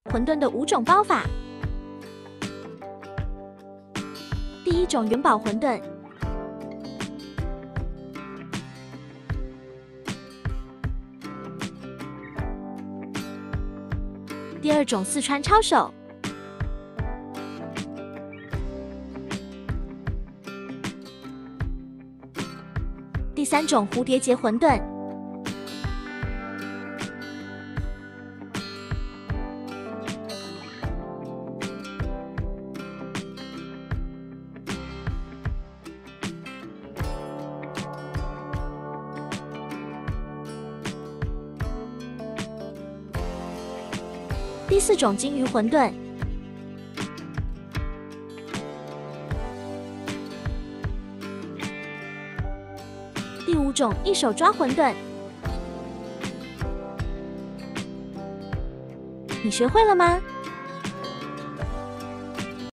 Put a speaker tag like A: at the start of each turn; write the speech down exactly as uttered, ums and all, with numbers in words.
A: 馄饨的五种包法。第一种元宝馄饨，第二种四川抄手，第三种蝴蝶结馄饨。 第四种金鱼馄饨，第五种一手抓馄饨，你学会了吗？